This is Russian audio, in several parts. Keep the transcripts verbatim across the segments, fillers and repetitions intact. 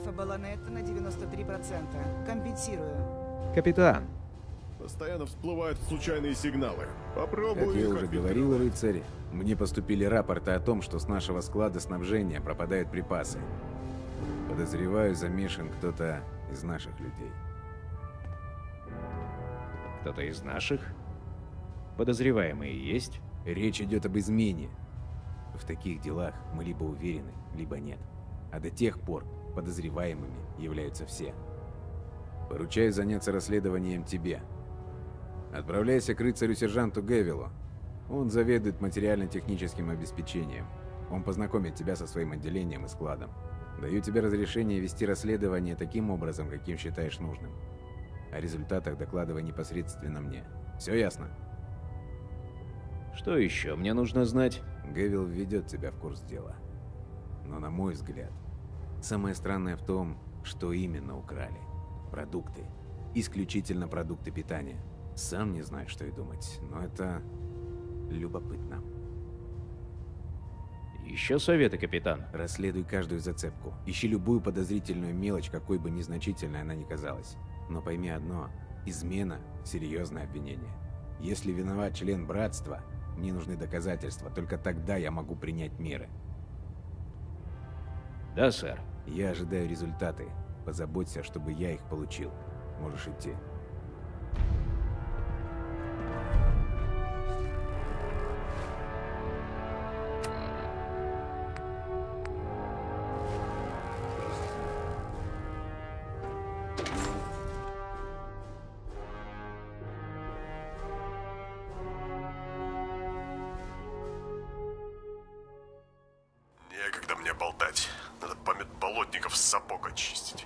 Альфа-Баланетта на девяносто три процента. Компенсирую. Капитан. Постоянно всплывают случайные сигналы. Попробую Как я их уже отфильтровать. говорил, рыцарь, мне поступили рапорты о том, что с нашего склада снабжения пропадают припасы. Подозреваю, замешан кто-то из наших людей. Кто-то из наших? Подозреваемые есть? Речь идет об измене. В таких делах мы либо уверены, либо нет. А до тех пор подозреваемыми являются все. Поручаю заняться расследованием тебе. Отправляйся к рыцарю-сержанту Гевилу. Он заведует материально-техническим обеспечением. Он познакомит тебя со своим отделением и складом. Даю тебе разрешение вести расследование таким образом, каким считаешь нужным. О результатах докладывай непосредственно мне. Все ясно? Что еще мне нужно знать? Гевил введет тебя в курс дела. Но, на мой взгляд, самое странное в том, что именно украли. Продукты. Исключительно продукты питания. Сам не знаю, что и думать, но это любопытно. Еще советы, капитан. Расследуй каждую зацепку. Ищи любую подозрительную мелочь, какой бы незначительной она ни казалась. Но пойми одно. Измена – серьезное обвинение. Если виноват член братства, мне нужны доказательства. Только тогда я могу принять меры. Да, сэр. Я ожидаю результаты. Позаботься, чтобы я их получил. Можешь идти. Некогда мне болтать. Надо память болотников с сапог очистить.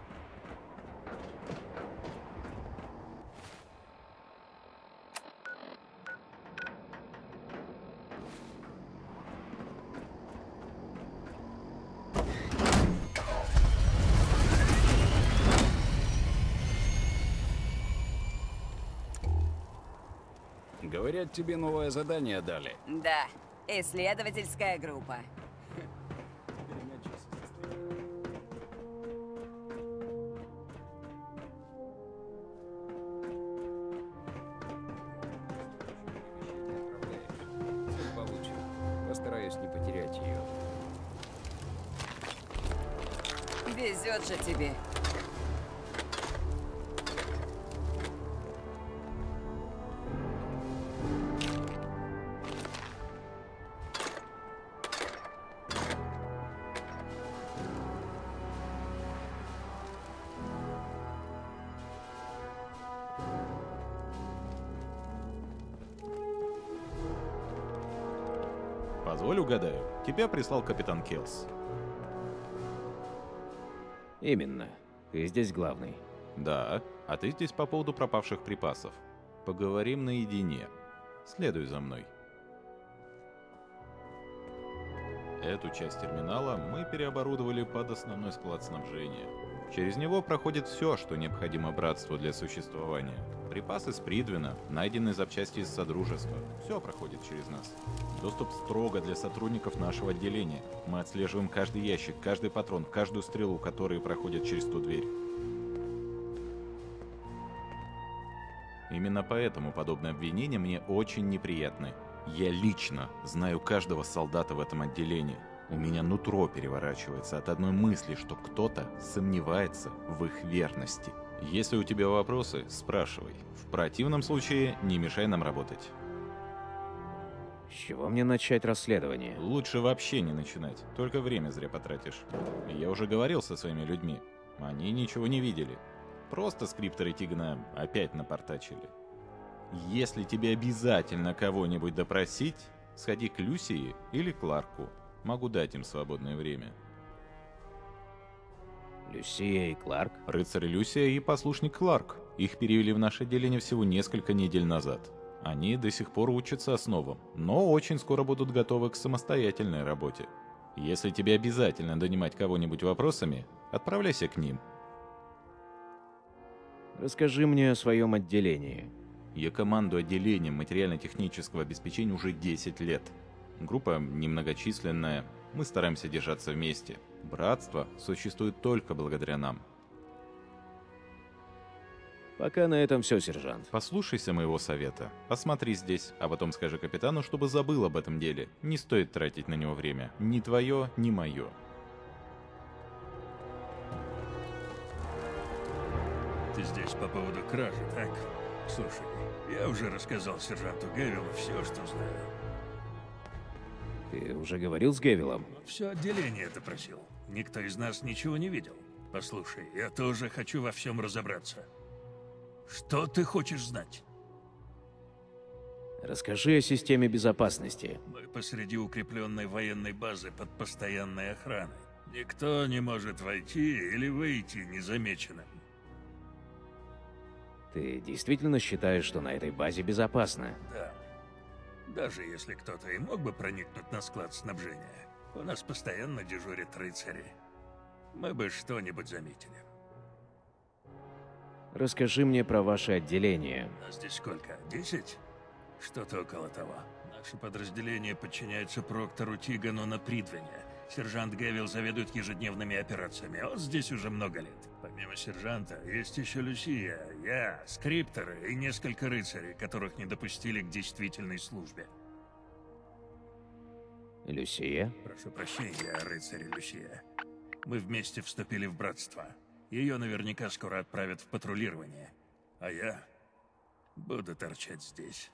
Говорят, тебе новое задание дали. Да, исследовательская группа. Получим. Постараюсь не потерять ее. Везет же тебе. Позволь угадаю. Тебя прислал капитан Келс. Именно. Ты здесь главный. Да, а ты здесь по поводу пропавших припасов. Поговорим наедине. Следуй за мной. Эту часть терминала мы переоборудовали под основной склад снабжения. Через него проходит все, что необходимо братству для существования. Припасы с Придвина, найденные запчасти из Содружества. Все проходит через нас. Доступ строго для сотрудников нашего отделения. Мы отслеживаем каждый ящик, каждый патрон, каждую стрелу, которые проходят через ту дверь. Именно поэтому подобные обвинения мне очень неприятны. Я лично знаю каждого солдата в этом отделении. У меня нутро переворачивается от одной мысли, что кто-то сомневается в их верности. Если у тебя вопросы, спрашивай. В противном случае не мешай нам работать. С чего мне начать расследование? Лучше вообще не начинать, только время зря потратишь. Я уже говорил со своими людьми. Они ничего не видели. Просто скрипторы Тигна опять напортачили. Если тебе обязательно кого-нибудь допросить, сходи к Люсии или Кларку. Могу дать им свободное время. Люсия и Кларк? Рыцарь Люсия и послушник Кларк. Их перевели в наше отделение всего несколько недель назад. Они до сих пор учатся основам, но очень скоро будут готовы к самостоятельной работе. Если тебе обязательно донимать кого-нибудь вопросами, отправляйся к ним. Расскажи мне о своем отделении. Я командую отделением материально-технического обеспечения уже десять лет. Группа немногочисленная, мы стараемся держаться вместе. Братство существует только благодаря нам. Пока на этом все, сержант. Послушайся моего совета. Посмотри здесь, а потом скажи капитану, чтобы забыл об этом деле. Не стоит тратить на него время. Ни твое, ни мое. Ты здесь по поводу кражи, так? Слушай, я уже рассказал сержанту Гевилу все, что знаю. Ты уже говорил с Гевилом? Все отделение это просил. Никто из нас ничего не видел. Послушай, я тоже хочу во всем разобраться. Что ты хочешь знать? Расскажи о системе безопасности. Мы посреди укрепленной военной базы под постоянной охраной. Никто не может войти или выйти незамеченным. Ты действительно считаешь, что на этой базе безопасно? Да. Даже если кто-то и мог бы проникнуть на склад снабжения, у нас постоянно дежурят рыцари. Мы бы что-нибудь заметили. Расскажи мне про ваше отделение. А здесь сколько? Десять? Что-то около того. Наше подразделение подчиняется Проктору Тигану на Придвине. Сержант Гевил заведует ежедневными операциями. Он здесь уже много лет. Помимо сержанта, есть еще Люсия, я, скрипторы и несколько рыцарей, которых не допустили к действительной службе. Люсия? Прошу прощения, рыцарь Люсия. Мы вместе вступили в братство. Ее наверняка скоро отправят в патрулирование. А я буду торчать здесь.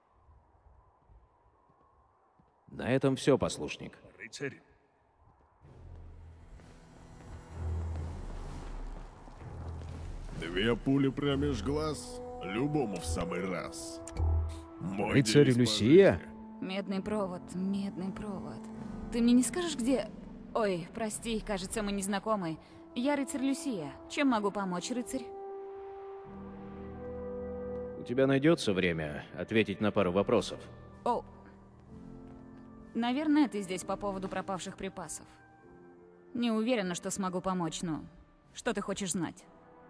На этом все, послушник. Рыцарь? Две пули промеж глаз, любому в самый раз. Мой Рыцарь девиз по Люсия? жизни. Медный провод, медный провод. Ты мне не скажешь, где... Ой, прости, кажется, мы не знакомы. Я рыцарь Люсия. Чем могу помочь, рыцарь? У тебя найдется время ответить на пару вопросов? О, наверное, ты здесь по поводу пропавших припасов. Не уверена, что смогу помочь, но... Что ты хочешь знать?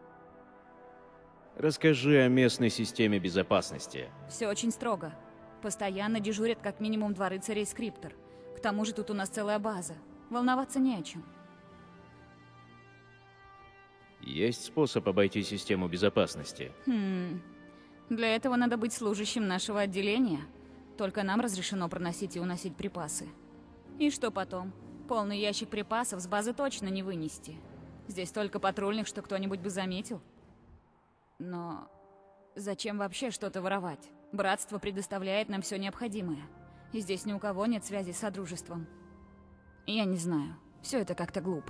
Расскажи о местной системе безопасности. Все очень строго. Постоянно дежурят как минимум два рыцаря и скриптор. К тому же тут у нас целая база. Волноваться не о чем. Есть способ обойти систему безопасности? Хм... Для этого надо быть служащим нашего отделения. Только нам разрешено проносить и уносить припасы. И что потом? Полный ящик припасов с базы точно не вынести. Здесь столько патрульных, что кто-нибудь бы заметил. Но зачем вообще что-то воровать? Братство предоставляет нам все необходимое. И здесь ни у кого нет связи с Содружеством. Я не знаю. Все это как-то глупо.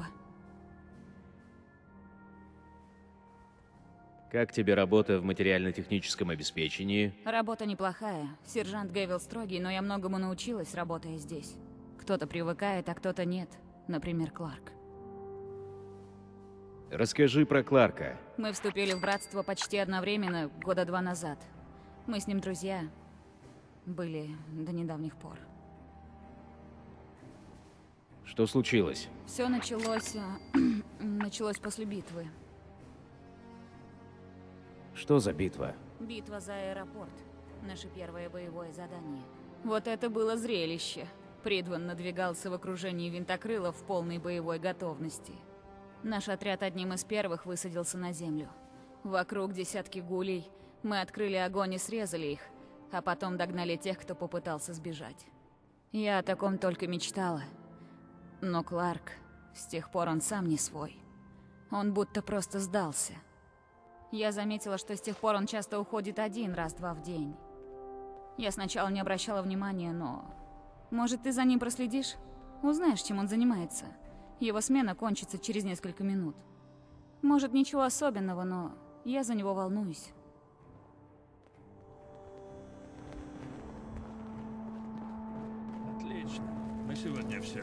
Как тебе работа в материально-техническом обеспечении? Работа неплохая. Сержант Гевил строгий, но я многому научилась, работая здесь. Кто-то привыкает, а кто-то нет. Например, Кларк. Расскажи про Кларка. Мы вступили в братство почти одновременно, года два назад. Мы с ним друзья. Были до недавних пор. Что случилось? Все началось... началось после битвы. Что за битва? Битва за аэропорт. Наше первое боевое задание. Вот это было зрелище. Придван надвигался в окружении винтокрылов в полной боевой готовности. Наш отряд одним из первых высадился на землю. Вокруг десятки гулей. Мы открыли огонь и срезали их, а потом догнали тех, кто попытался сбежать. Я о таком только мечтала. Но Кларк, с тех пор он сам не свой. Он будто просто сдался. Я заметила, что с тех пор он часто уходит один, раз-два в день. Я сначала не обращала внимания, но... Может, ты за ним проследишь? Узнаешь, чем он занимается. Его смена кончится через несколько минут. Может, ничего особенного, но я за него волнуюсь. Отлично. На сегодня все.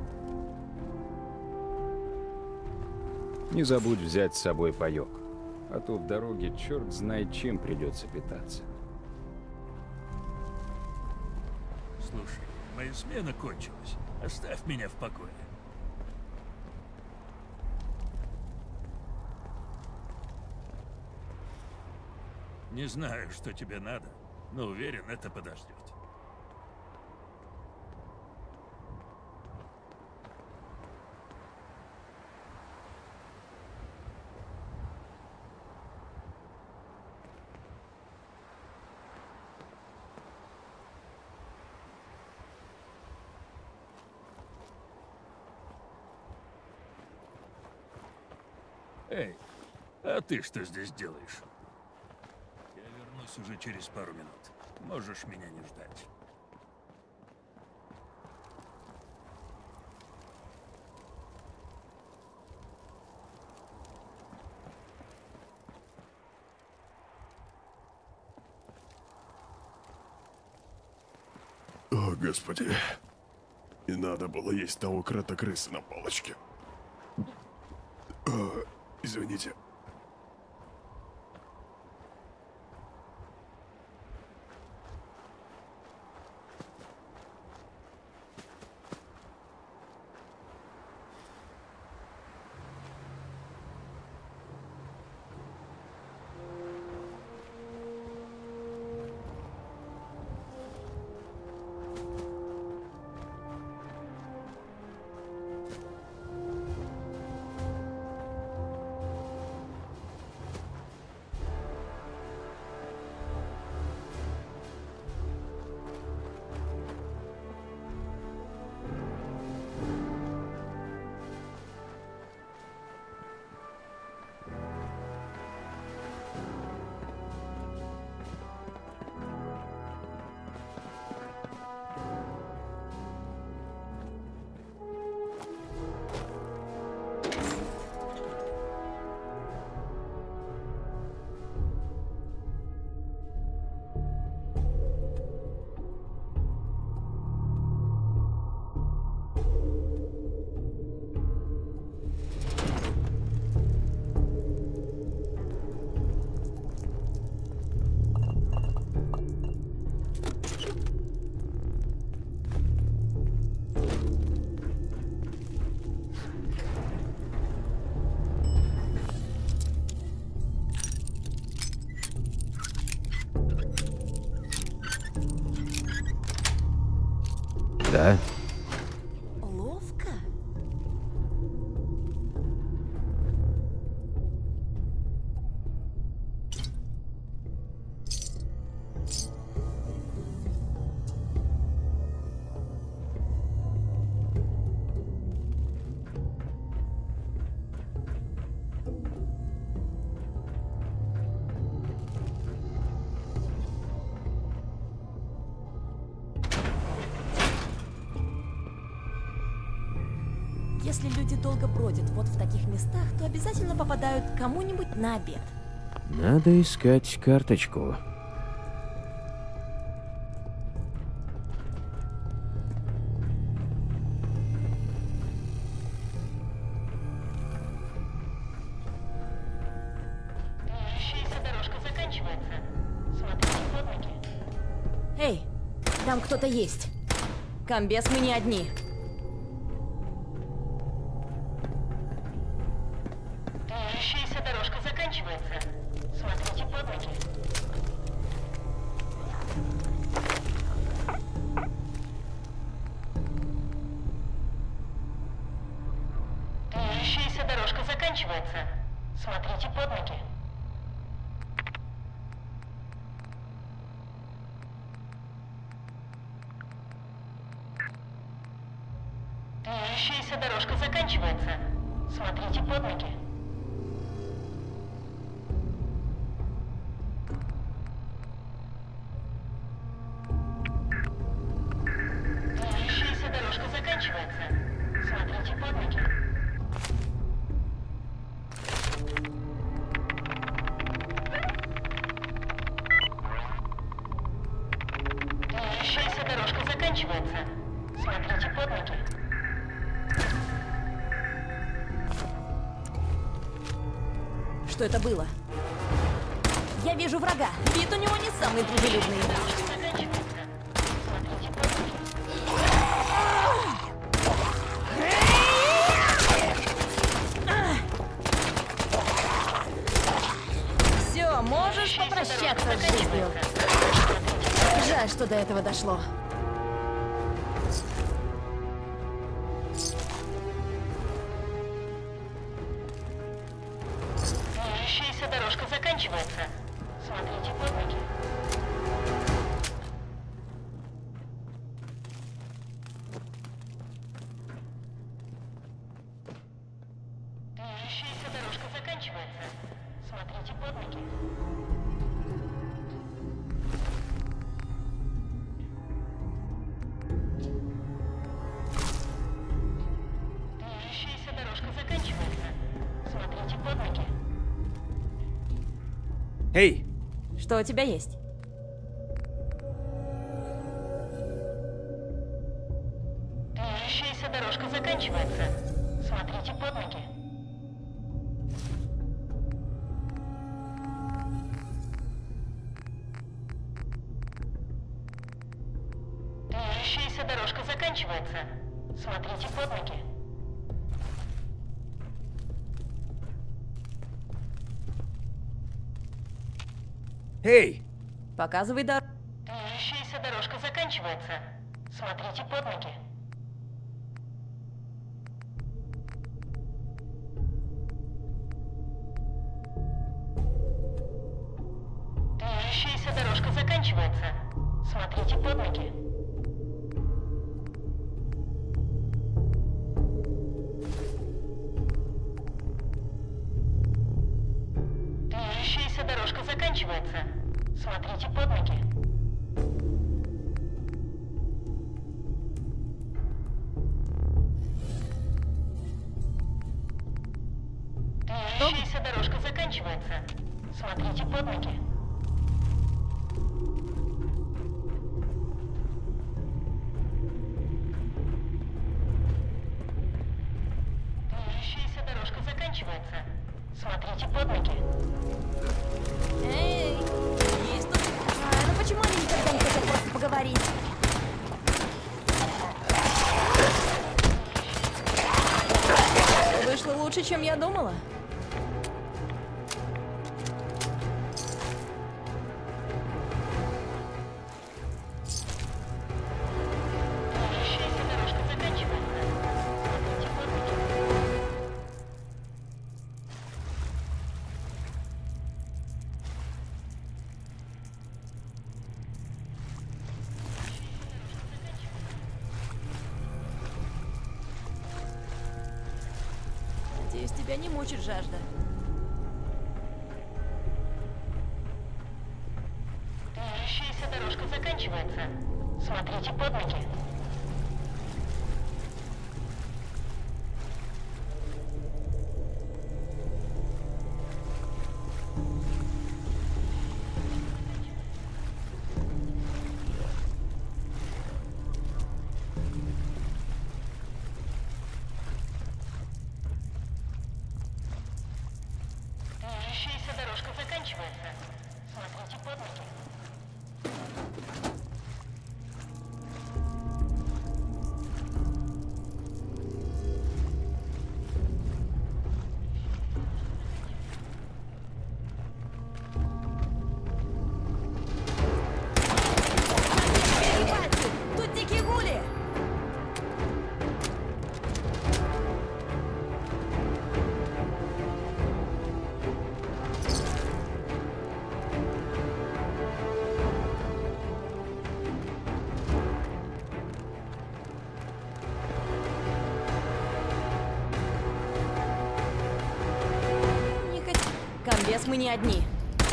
Не забудь взять с собой паёк. А то в дороге черт знает чем придется питаться. Слушай, моя смена кончилась. Оставь меня в покое. Не знаю, что тебе надо, но уверен, это подождет. Эй, а ты что здесь делаешь? Я вернусь уже через пару минут. Можешь меня не ждать. О, господи. Не надо было есть того крота-крысы на палочке. О, извините. Да? Ловко? Если люди долго бродят вот в таких местах, то обязательно попадают к кому-нибудь на обед. Надо искать карточку. Движущаяся дорожка заканчивается. Смотрите под ноги. Эй, там кто-то есть. Комбез, мы не одни. Движущаяся дорожка заканчивается. Смотрите под ноги. Движущаяся дорожка заканчивается. Смотрите под ноги. Движущаяся дорожка заканчивается. Смотрите под ноги. Движущаяся дорожка заканчивается. Смотрите под ноги. Движущаяся дорожка заканчивается. Смотрите под ноги. Что это было? Я вижу врага. Вид у него не самый дружелюбный. Все, можешь попрощаться с жизнью. Жаль, что до этого дошло. Движущаяся дорожка заканчивается. Смотрите под ноги. Движущаяся дорожка заканчивается. Смотрите под ноги. Движущаяся дорожка заканчивается. Смотрите под ноги. Эй! Что у тебя есть? Движущаяся дорожка заканчивается. Смотрите под ноги. Движущаяся дорожка заканчивается. Смотрите под ноги. Эй! Показывай дорогу. Движущаяся дорожка заканчивается. Смотрите под ноги. Движущаяся дорожка заканчивается. Смотрите под ноги. Движущаяся дорожка заканчивается. Смотрите под ноги. Движущаяся дорожка заканчивается. Смотрите под ноги. Движущаяся дорожка заканчивается. Смотрите под ноги. Эй, есть тут... А, ну почему они никогда не хотят просто поговорить? Вышло лучше, чем я думала. Движущаяся дорожка заканчивается. Смотрите под ноги. Надеюсь, тебя не мучит жажда. Движущаяся дорожка заканчивается. Смотрите под ноги. Движущаяся дорожка заканчивается. Смотрите под ноги. Тут дикие гули! Не хот... Комбез, мы не одни.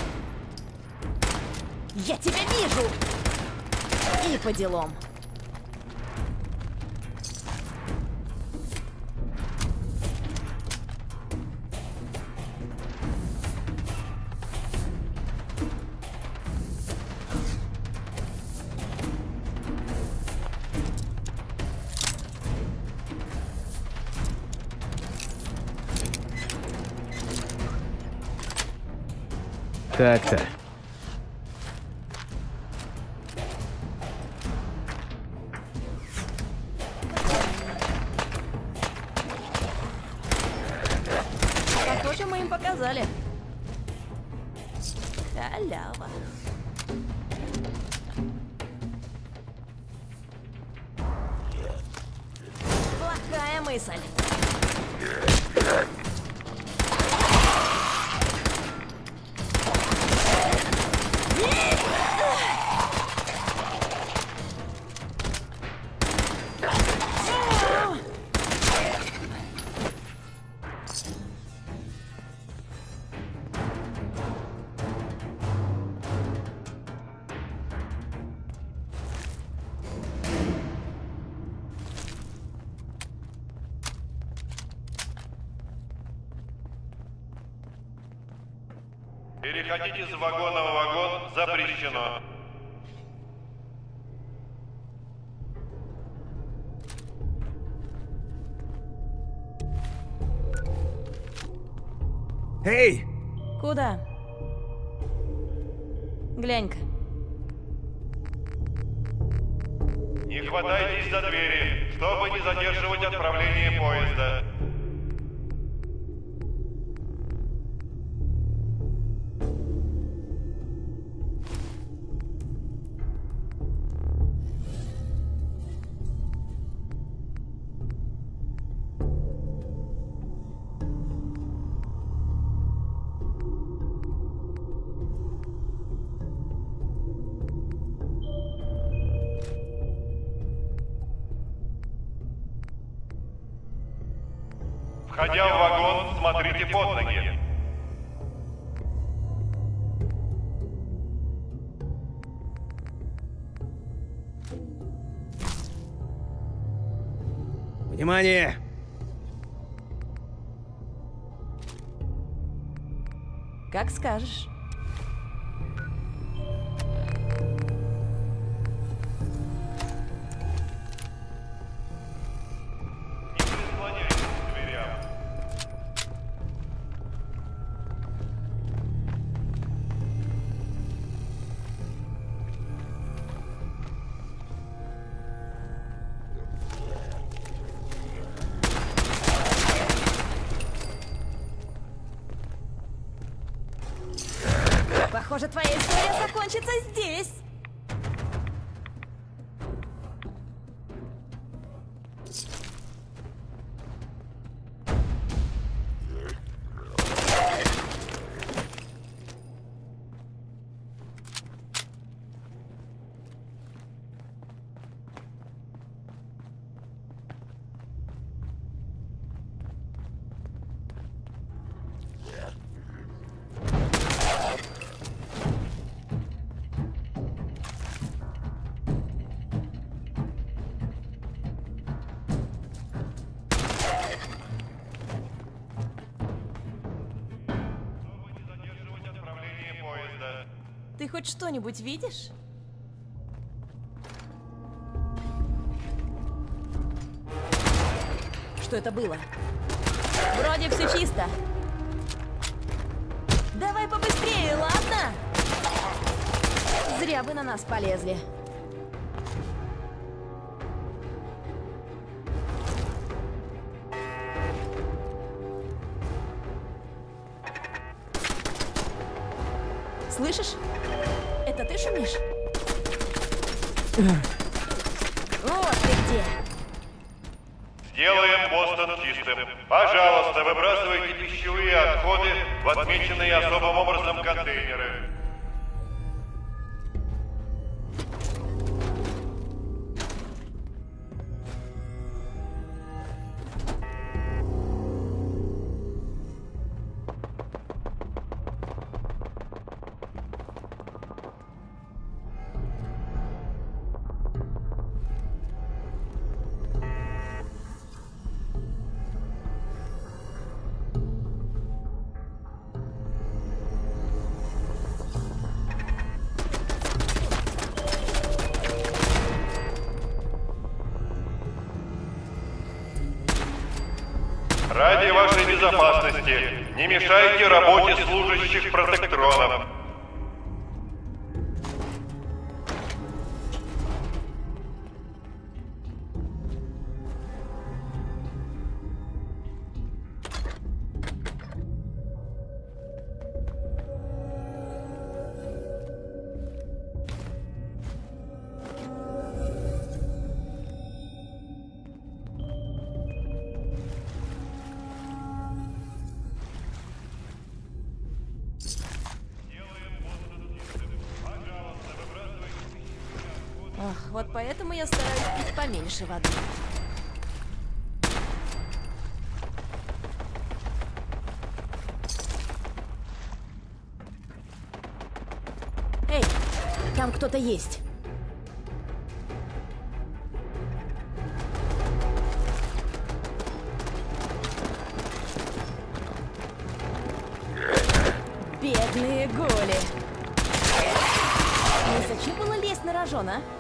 Я тебя вижу! И по делам. Так-то. нам показали. Халява. Плохая мысль. Переходить из вагона в вагон запрещено. Эй! Куда? Глянь-ка. Не хватайтесь за двери, чтобы не задерживать отправление поезда. Входя в вагон, смотрите под ноги. Внимание! Как скажешь. Похоже, твоя история закончится здесь. Ты хоть что-нибудь видишь? Что это было? Вроде все чисто. Давай побыстрее, ладно? Зря вы на нас полезли. Слышишь? Это ты шумишь? Вот ты где. Сделаем Бостон чистым. Пожалуйста, выбрасывайте пищевые отходы в отмеченные особым образом контейнеры. Ради вашей безопасности, не мешайте работе служащих протектронов. Ох, вот поэтому я стараюсь пить поменьше воды. Эй, там кто-то есть. Бедные голи. Не зачем было лезть на рожон, а?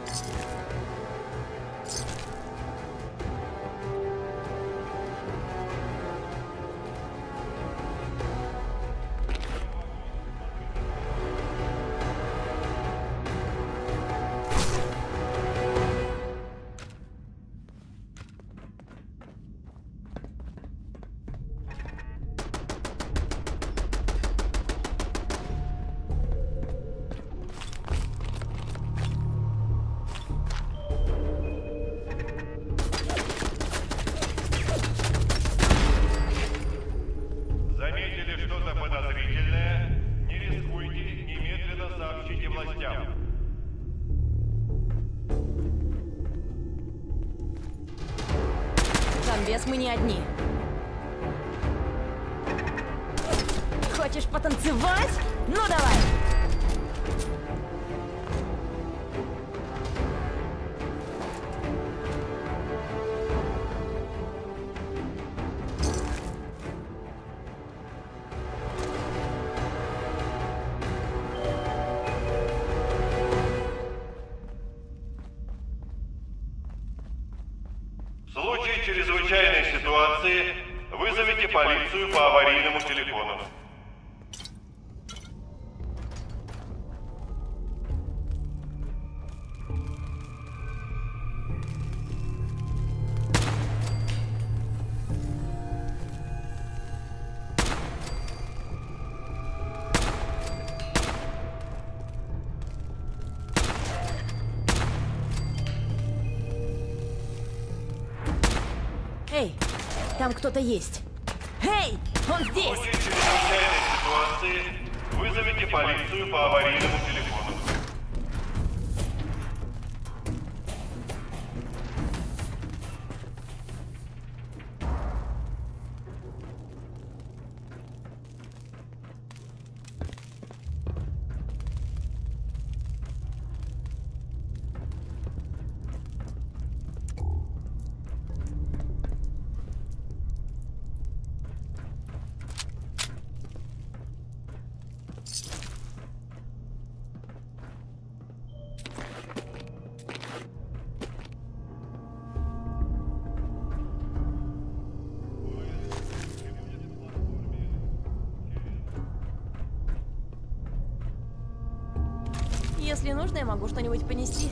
Заметили что-то подозрительное? Не рискуйте, немедленно сообщите властям. Комбез, мы не одни. Хочешь потанцевать? Ну давай! В случае чрезвычайной ситуации вызовите полицию по аварийному телефону. Эй, там кто-то есть. Эй, он здесь! В случае чрезвычайной ситуации вызовите полицию по аварийному телефону. Если нужно, я могу что-нибудь понести.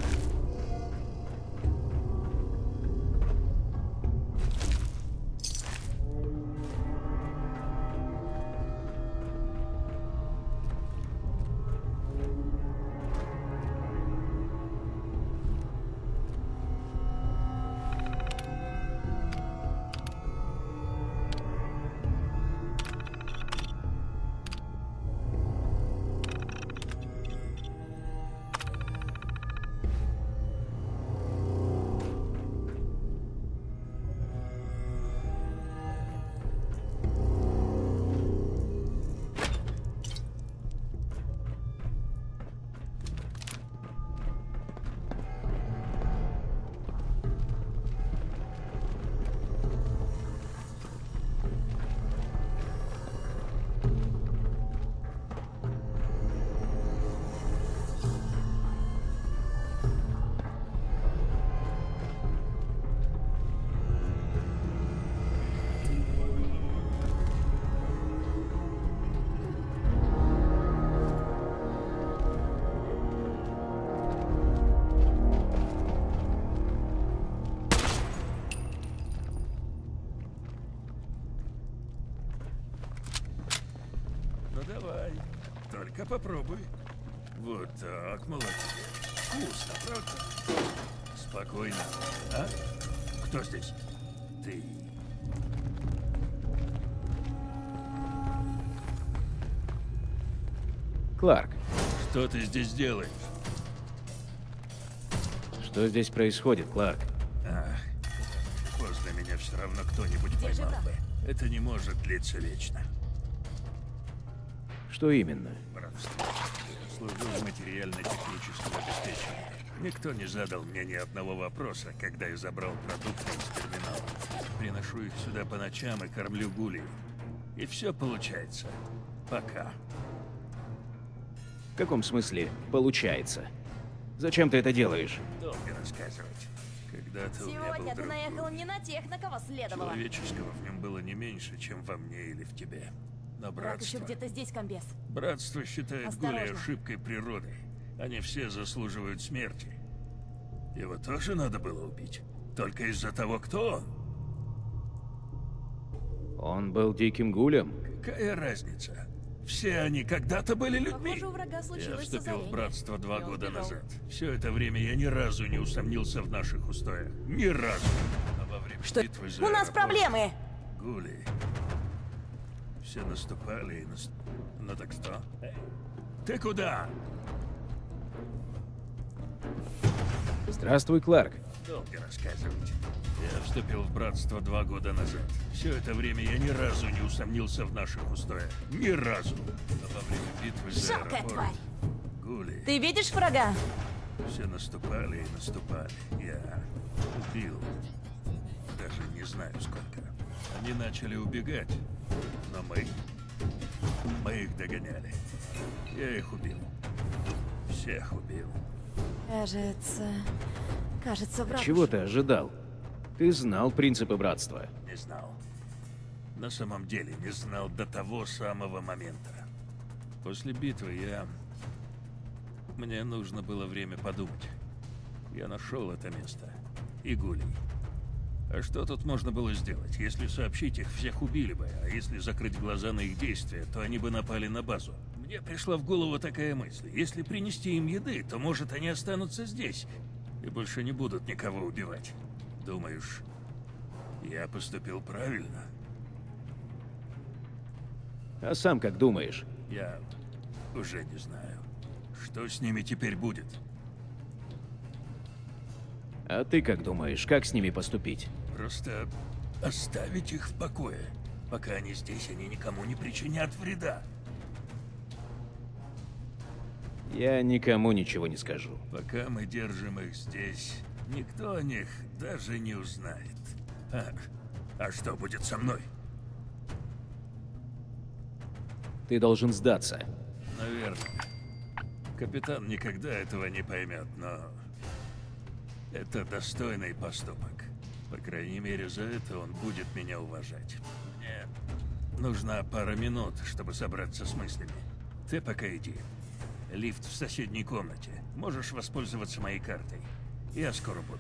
Ну давай, только попробуй. Вот так, молодец. Вкусно, правда? Спокойно. А? Кто здесь? Ты. Кларк. Что ты здесь делаешь? Что здесь происходит, Кларк? Ах, поздно меня все равно кто-нибудь поймал бы. Это не может длиться вечно. Что именно? Братство. Я служу в материально-техническом обеспечении. Никто не задал мне ни одного вопроса, когда я забрал продукты из терминала. Приношу их сюда по ночам и кормлю гулей. И все получается. Пока. В каком смысле «получается»? Зачем ты это делаешь? Долго рассказывать. Когда-то у меня был Сегодня ты друг наехал Гулей. не на тех, на кого следовало. Человеческого в нем было не меньше, чем во мне или в тебе. Но Враг еще братство... где-то здесь, комбез. Братство считает Гулей Осторожно. ошибкой природы. Они все заслуживают смерти. Его тоже надо было убить. Только из-за того, кто он. Он был диким гулем? Какая разница? Все они когда-то были людьми. Похоже, у врага Я случилось вступил в озарение. братство два Я года убегал. назад. Все это время я ни разу не усомнился в наших устоях. Ни разу. А во время Что? битвы за У нас аэропорт проблемы! Гули. Все наступали и наст... Ну так что? Эй, ты куда? Здравствуй, Кларк. Долго рассказывать. Я вступил в братство два года назад. Все это время я ни разу не усомнился в наших устоях. Ни разу. Но во время битвы за Жалкая аэропорт... тварь! Гули. Ты видишь врага? Все наступали и наступали. Я убил. Даже не знаю сколько. Они начали убегать. Но мы... Мы их догоняли. Я их убил. Всех убил. Кажется... Кажется, враг... Чего ты ожидал? Ты знал принципы братства. Не знал. На самом деле не знал до того самого момента. После битвы я... Мне нужно было время подумать. Я нашел это место. И Гулей. А что тут можно было сделать? Если сообщить, их всех убили бы. А если закрыть глаза на их действия, то они бы напали на базу. Мне пришла в голову такая мысль. Если принести им еды, то, может, они останутся здесь. И больше не будут никого убивать. Думаешь, я поступил правильно? А сам как думаешь? Я уже не знаю. Что с ними теперь будет? А ты как думаешь, как с ними поступить? Просто оставить их в покое. Пока они здесь, они никому не причинят вреда. Я никому ничего не скажу. Пока мы держим их здесь, никто о них даже не узнает. А, а что будет со мной? Ты должен сдаться. Наверное. Капитан никогда этого не поймет, но... Это достойный поступок. По крайней мере, за это он будет меня уважать. Мне нужна пара минут, чтобы собраться с мыслями. Ты пока иди. Лифт в соседней комнате. Можешь воспользоваться моей картой. Я скоро буду.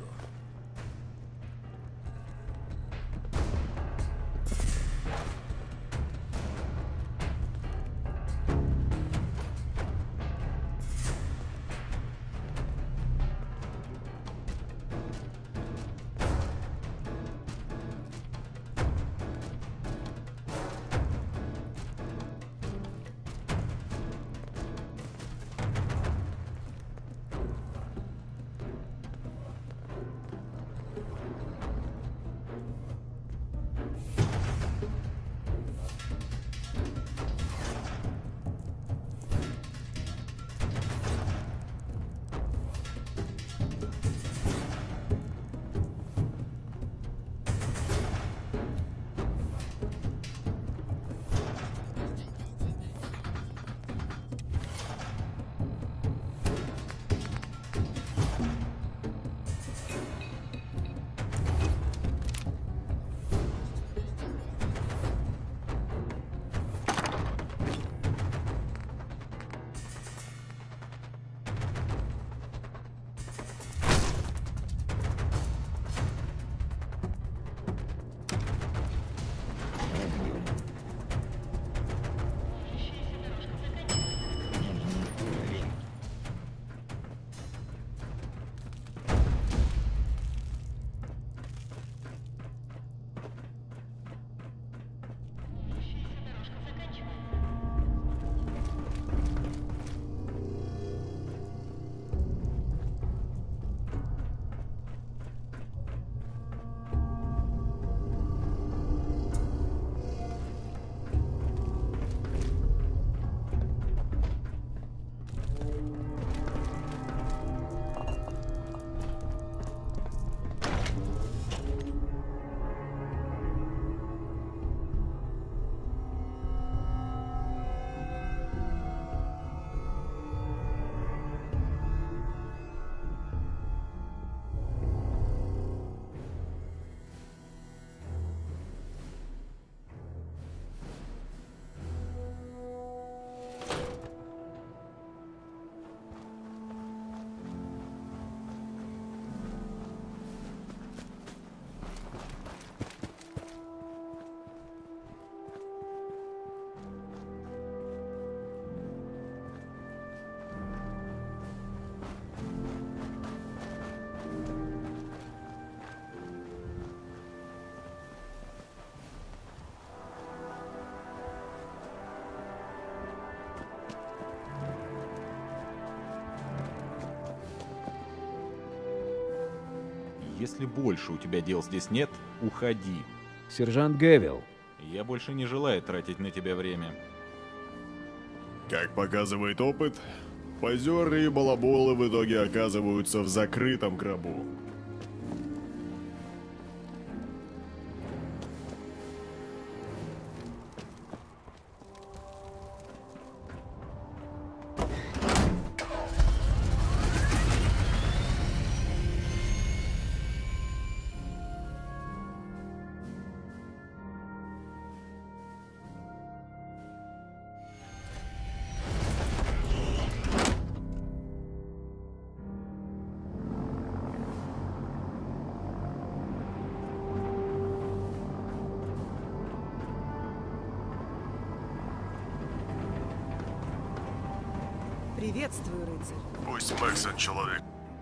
Если больше у тебя дел здесь нет, уходи. Сержант Гэвилл. Я больше не желаю тратить на тебя время. Как показывает опыт, позеры и балаболы в итоге оказываются в закрытом гробу. Приветствую, рыцарь. Пусть Мэксон человек.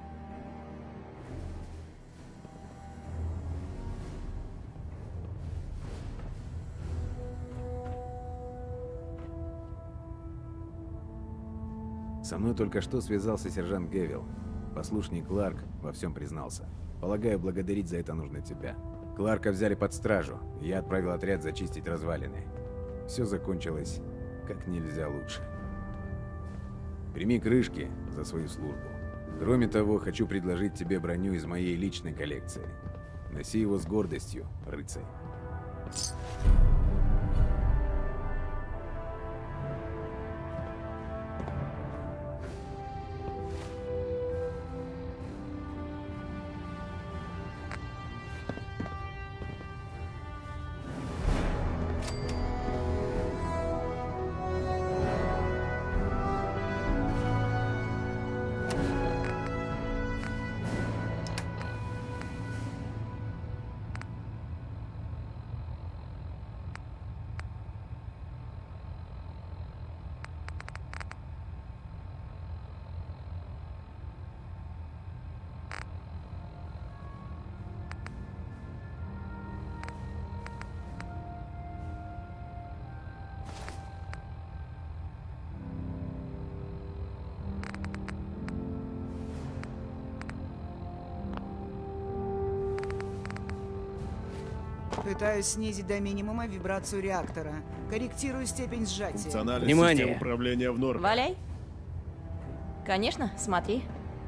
Со мной только что связался сержант Гэвилл. Послушник Кларк во всем признался. Полагаю, благодарить за это нужно тебя. Кларка взяли под стражу, и я отправил отряд зачистить развалины. Все закончилось как нельзя лучше. Прими крышки за свою службу. Кроме того, хочу предложить тебе броню из моей личной коллекции. Носи его с гордостью, рыцарь. Пытаюсь снизить до минимума вибрацию реактора. Корректирую степень сжатия. Функциональность Внимание! систем управления в норме. Валяй. Конечно, смотри.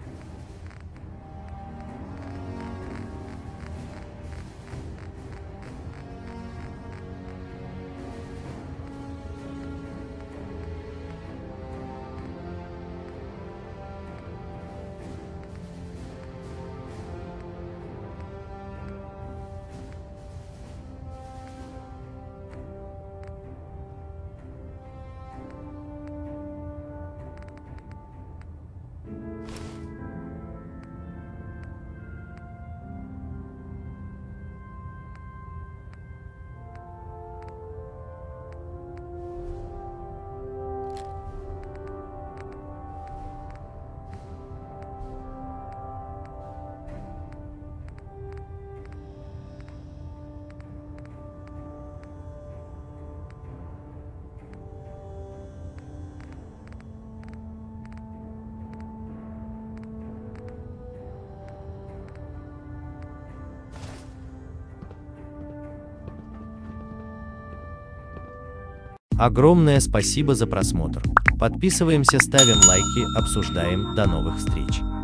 Огромное спасибо за просмотр. Подписываемся, ставим лайки, обсуждаем. До новых встреч.